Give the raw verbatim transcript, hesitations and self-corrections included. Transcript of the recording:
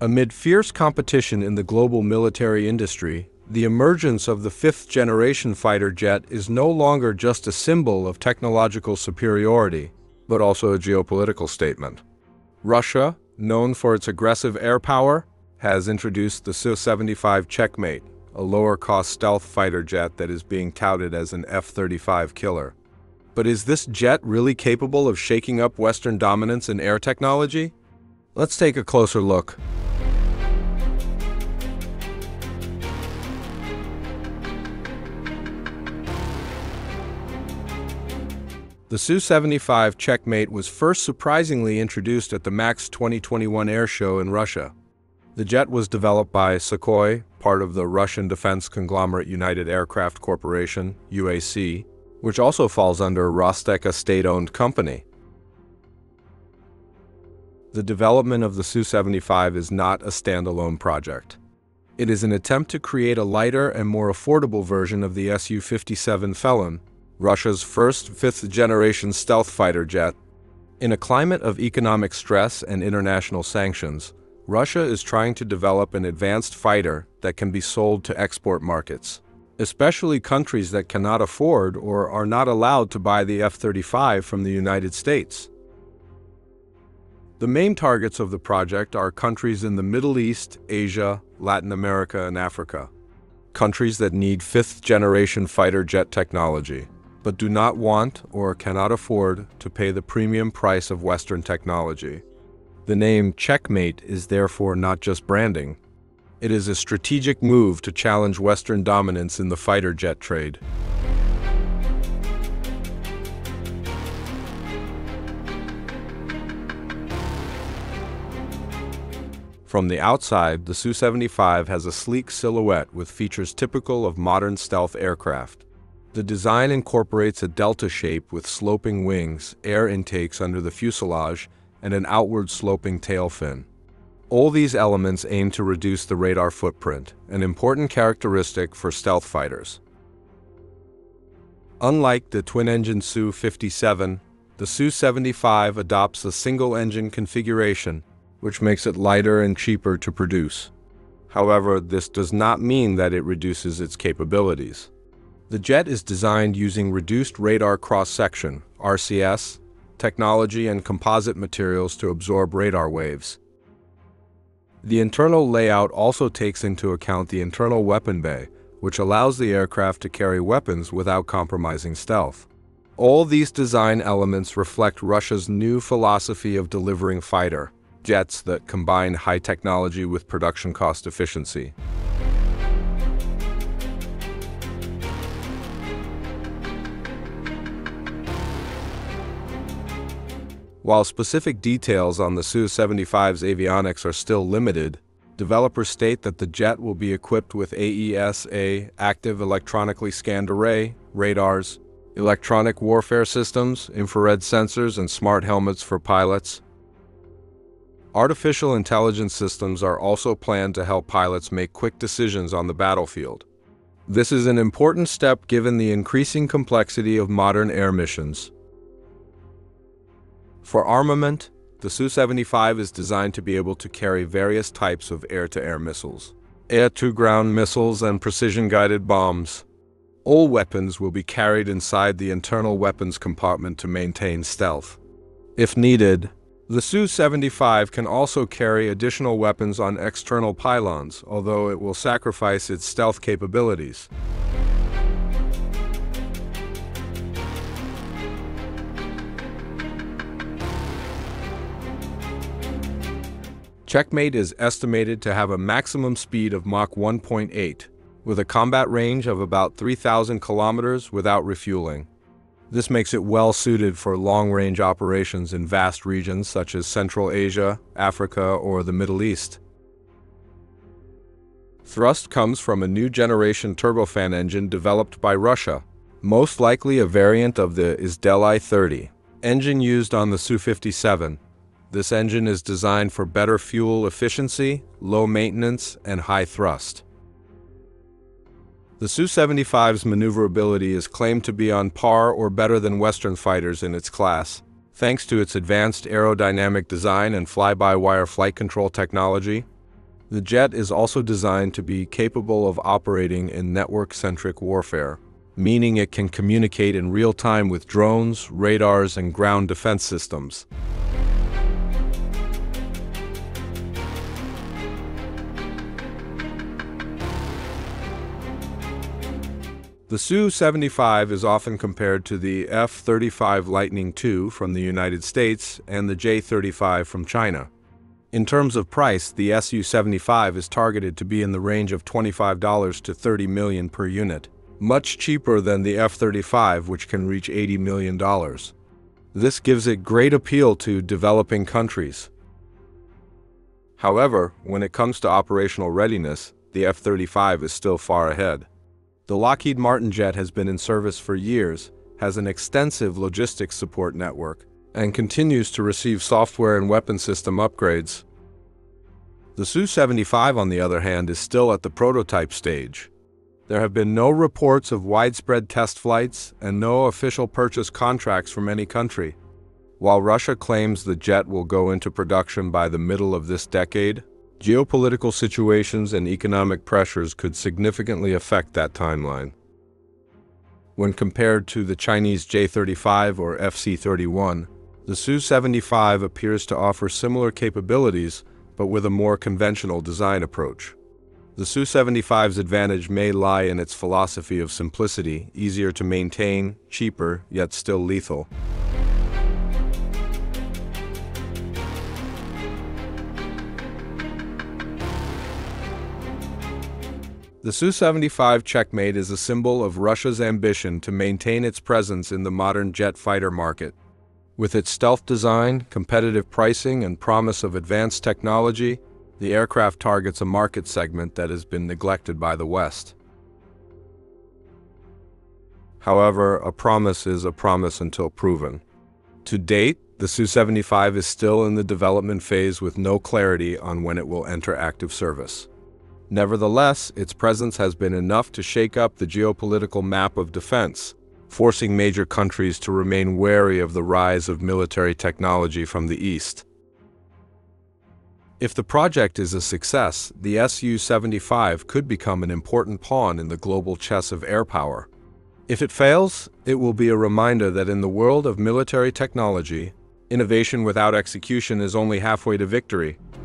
Amid fierce competition in the global military industry, the emergence of the fifth-generation fighter jet is no longer just a symbol of technological superiority, but also a geopolitical statement. Russia, known for its aggressive air power, has introduced the Su seventy-five Checkmate, a lower-cost stealth fighter jet that is being touted as an F thirty-five killer. But is this jet really capable of shaking up Western dominance in air technology? Let's take a closer look. The Su seventy-five Checkmate was first surprisingly introduced at the MAX twenty twenty-one air show in Russia. The jet was developed by Sukhoi, part of the Russian defense conglomerate United Aircraft Corporation, U A C, which also falls under Rostec, a state-owned company. The development of the Su seventy-five is not a standalone project. It is an attempt to create a lighter and more affordable version of the S U fifty-seven Felon, Russia's first fifth-generation stealth fighter jet. In a climate of economic stress and international sanctions, Russia is trying to develop an advanced fighter that can be sold to export markets, especially countries that cannot afford or are not allowed to buy the F thirty-five from the United States. The main targets of the project are countries in the Middle East, Asia, Latin America, and Africa. Countries that need fifth-generation fighter jet technology, but do not want or cannot afford to pay the premium price of Western technology. The name Checkmate is therefore not just branding. It is a strategic move to challenge Western dominance in the fighter jet trade. From the outside, the Su seventy-five has a sleek silhouette with features typical of modern stealth aircraft. The design incorporates a delta shape with sloping wings, air intakes under the fuselage, and an outward-sloping tail fin. All these elements aim to reduce the radar footprint, an important characteristic for stealth fighters. Unlike the twin-engine Su fifty-seven, the Su seventy-five adopts a single-engine configuration, which makes it lighter and cheaper to produce. However, this does not mean that it reduces its capabilities. The jet is designed using reduced radar cross-section, R C S, technology and composite materials to absorb radar waves. The internal layout also takes into account the internal weapon bay, which allows the aircraft to carry weapons without compromising stealth. All these design elements reflect Russia's new philosophy of delivering fighter jets that combine high technology with production cost efficiency. While specific details on the Su seventy-five's avionics are still limited, developers state that the jet will be equipped with A E S A, active electronically scanned array, radars, electronic warfare systems, infrared sensors, and smart helmets for pilots. Artificial intelligence systems are also planned to help pilots make quick decisions on the battlefield. This is an important step given the increasing complexity of modern air missions. For armament, the Su seventy-five is designed to be able to carry various types of air-to-air missiles, air-to-ground missiles, and precision-guided bombs. All weapons will be carried inside the internal weapons compartment to maintain stealth. If needed, the Su seventy-five can also carry additional weapons on external pylons, although it will sacrifice its stealth capabilities. Checkmate is estimated to have a maximum speed of Mach one point eight, with a combat range of about three thousand kilometers without refueling. This makes it well suited for long-range operations in vast regions such as Central Asia, Africa, or the Middle East. Thrust comes from a new generation turbofan engine developed by Russia, most likely a variant of the I S Daily thirty engine used on the Su fifty-seven. This engine is designed for better fuel efficiency, low maintenance, and high thrust. The Su seventy-five's maneuverability is claimed to be on par or better than Western fighters in its class, thanks to its advanced aerodynamic design and fly-by-wire flight control technology. The jet is also designed to be capable of operating in network-centric warfare, meaning it can communicate in real time with drones, radars, and ground defense systems. The Su seventy-five is often compared to the F thirty-five Lightning two from the United States and the J thirty-five from China. In terms of price, the S U seventy-five is targeted to be in the range of twenty-five to thirty million dollars per unit, much cheaper than the F thirty-five, which can reach eighty million dollars. This gives it great appeal to developing countries. However, when it comes to operational readiness, the F thirty-five is still far ahead. The Lockheed Martin jet has been in service for years, has an extensive logistics support network, and continues to receive software and weapon system upgrades. The Su seventy-five, on the other hand, is still at the prototype stage. There have been no reports of widespread test flights and no official purchase contracts from any country. While Russia claims the jet will go into production by the middle of this decade, geopolitical situations and economic pressures could significantly affect that timeline. When compared to the Chinese J thirty-five or F C thirty-one, the Su seventy-five appears to offer similar capabilities, but with a more conventional design approach. The Su seventy-five's advantage may lie in its philosophy of simplicity, easier to maintain, cheaper, yet still lethal. The Su seventy-five Checkmate is a symbol of Russia's ambition to maintain its presence in the modern jet fighter market. With its stealth design, competitive pricing, and promise of advanced technology, the aircraft targets a market segment that has been neglected by the West. However, a promise is a promise until proven. To date, the Su seventy-five is still in the development phase with no clarity on when it will enter active service. Nevertheless, its presence has been enough to shake up the geopolitical map of defense, forcing major countries to remain wary of the rise of military technology from the East. If the project is a success, the S U seventy-five could become an important pawn in the global chess of air power. If it fails, it will be a reminder that in the world of military technology, innovation without execution is only halfway to victory.